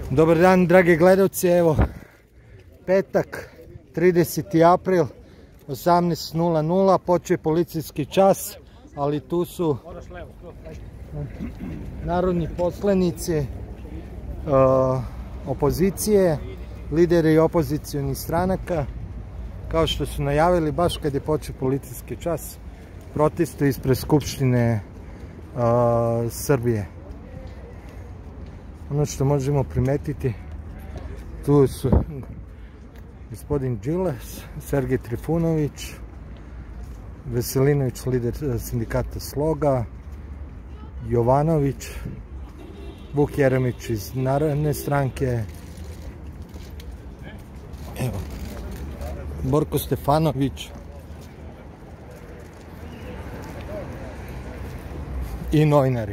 Dobar dan, dragi gledalci, evo petak 30. april 18:00 počeo je policijski čas, ali tu su narodni poslanici opozicije, lideri opozicionih stranaka, kao što su najavili baš kad je počeo policijski čas, protestuju ispred Skupštine Srbije. Ono što možemo primetiti, tu su gospodin Đilas, Sergej Trifunović, Veselinović, lider sindikata Sloga, Jovanović, Vuk Jeremić iz Narodne stranke, evo, Borko Stefanović i novinari.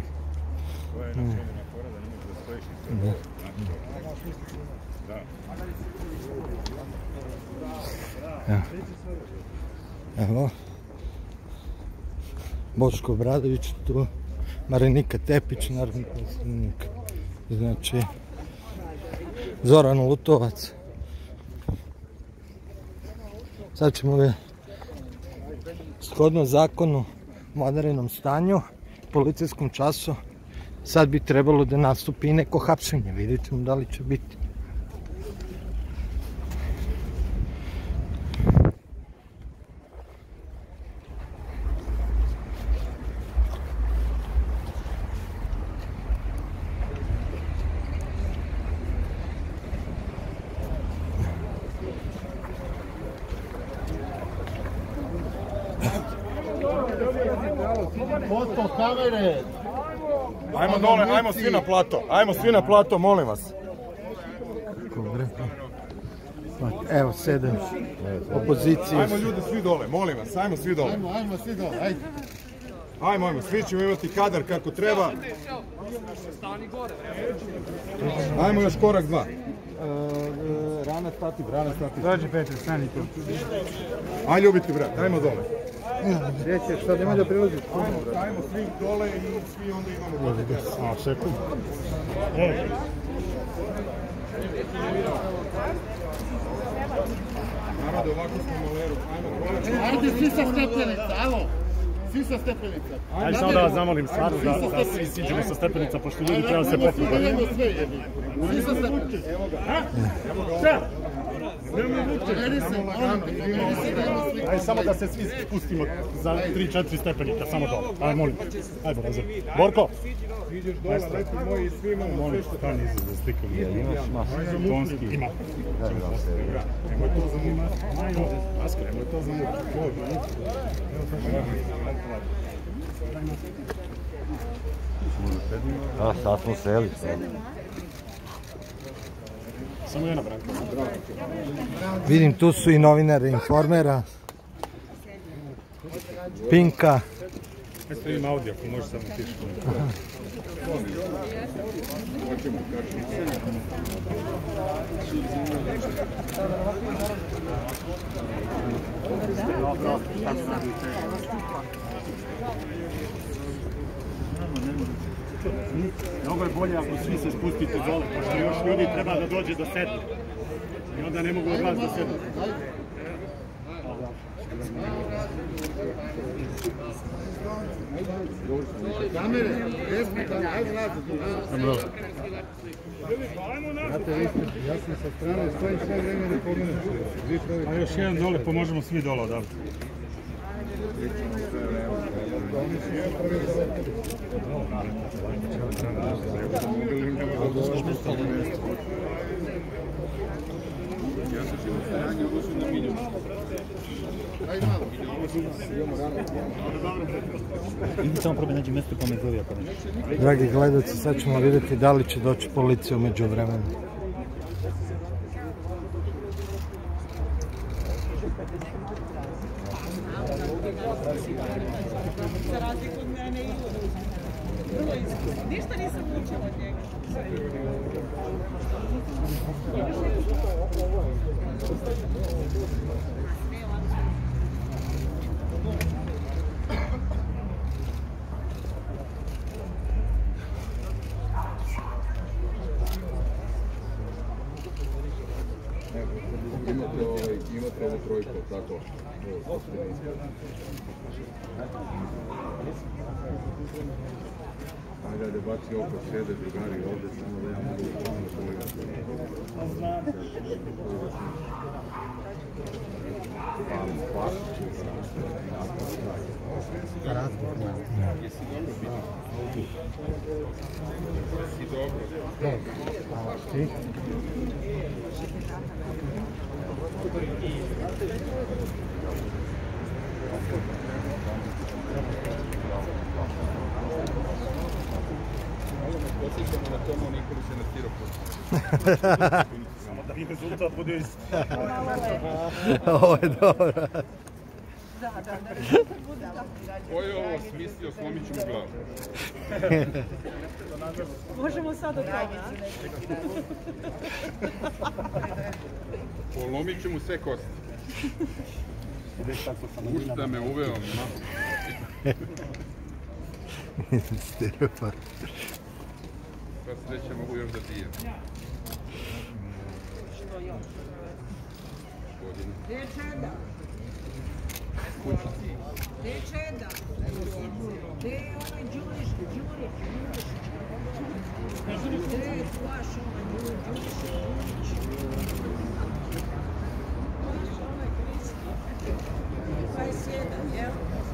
Evo Boško Obradović tu, Marinika Tepić, narodni poslanik, znači Zoran Lutovac. Sad ćemo ga shodno zakonu o vanrednom stanju, policijskom času, sad bi trebalo da nastupi i neko hapšenje, vidjet ćemo da li će biti. Ajmo dole, ajmo svi na plato, molim vas. Evo, sedem opozicije. Ajmo ljudi svi dole, molim vas, ajmo svi dole. Ajmo svi dole, ajde. Ajmo, svi ćemo imati kadar kako treba. Ajmo još korak dva. Rana stati. Dođi Petar, stani tu. Aj ljubiti brat, ajmo dole. Sreće, sad nemoj da prilaziš. Ajmo svi dole i svi onda imamo dole. A, sekund. Narode, ovako smo moleru. Ajde, svi sa stepenica, alo. Svi sa stepenica. Ajde samo da vas zamolim stvarno da svi siđemo sa stepenica, pošto ljudi treba se popiti. Svi sa stepenica. Evo ga. Ajde samo da se svi spustimo za 3-4 stepenika, samo dole. Ajde, molim. Ajde, razum. Borko! Vidiš dole, lepi moji i svi imamo sve što treba. Stani za slikom. Tonski. Ima. Nemoj to za muk. Maska, nemoj to za muk. A, sad smo seli. Samo jedna branka. Vidim, tu su i novinari Informera, Pinka. Eto ima audio, ako može samo tiši. Mnogo je bolje ako svi se spustite dole, pošto još ljudi treba da dođe do sedne. I onda ne mogu od vas da sednu. Kamere, ajde nazad. Ja sam sa strane, stojim sve vreme ne pogledam. A još jedan dole, pa možemo svi dole odavde. Idi samo probaj nađi mjesto pa me zove ako ne. Dragi gledalci, sad ćemo vidjeti da li će doći policija u međuvremenu. Za razliku od mene i vrlo iskusno. Ništa nisam učila od njega. Imate ovu trojku, tako? Ajde, baci oko sede, drugari ovdje, samo da ja mogu posjećamo na tomu Nikolu se na stiropor. Samo da mi rezultat bude isti. Ovo je dobro. Ko je ovo smislio, slomit ću mu glavu. Možemo sad od toga. Polomit ću mu sve kosti. Ušta me uveo. Stiropor. Pa sreća mogu još da pijem. Gdje je Čeda? Gdje je Čeda? Gdje je onaj Đuriš? Gdje je vaš onaj Đuriš? Pa je sjedan, jel?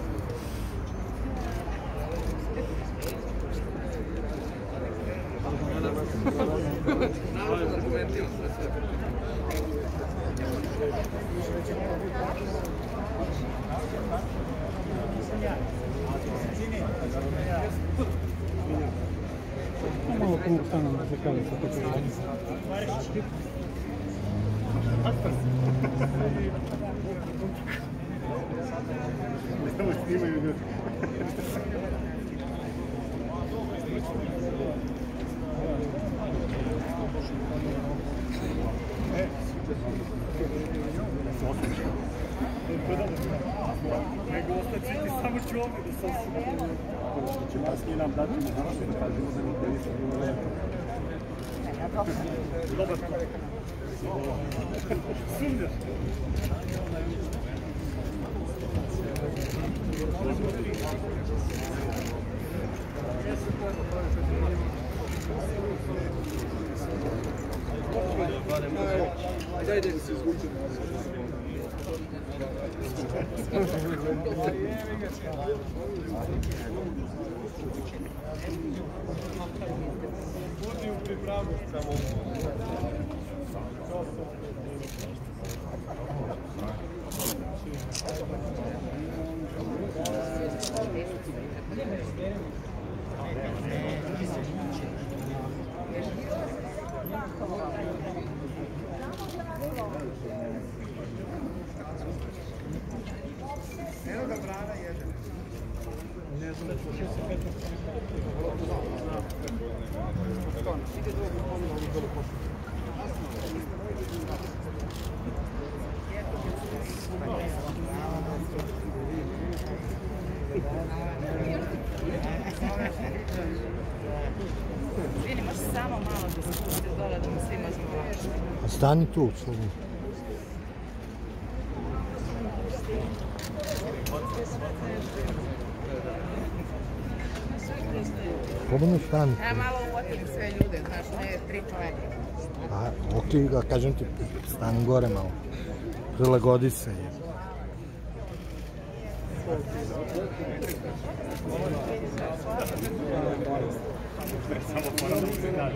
Malo pomostanem da se kavi sa pečevom. Ovo snimaju ljudi. Nego ostati ti samo ću ovdje da sam će kasnije nam dati na naše da kažemo da mi tebi sam bilo lepo. Dobar. Sumnjaš. Daj da mi se izvučem. Budi u pripravu samo. Eno ga brana jede. Ne znam, će se 15 Vidimo samo malo da se puste dole da mi svi možemo važiti. Stani tu, slobodno. Slobodno stani. Ja malo uvotim sve ljude, znaš, ne 3 čovjeka. Pa, ok, kažem ti, stani gore malo. Prilagodi se. samo moram da se nađe.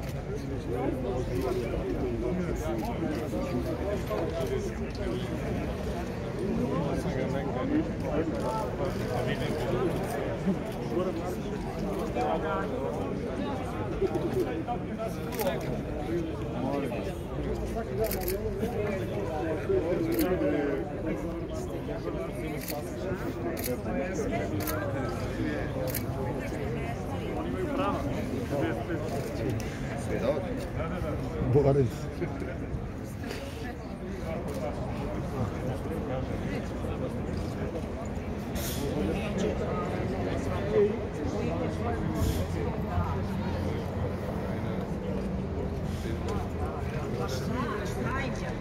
Boris. Ajde.